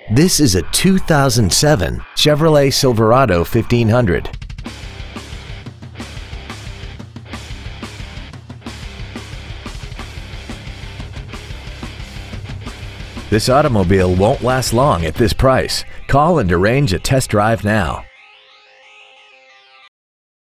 This is a 2007 Chevrolet Silverado 1500. This automobile won't last long at this price. Call and arrange a test drive now.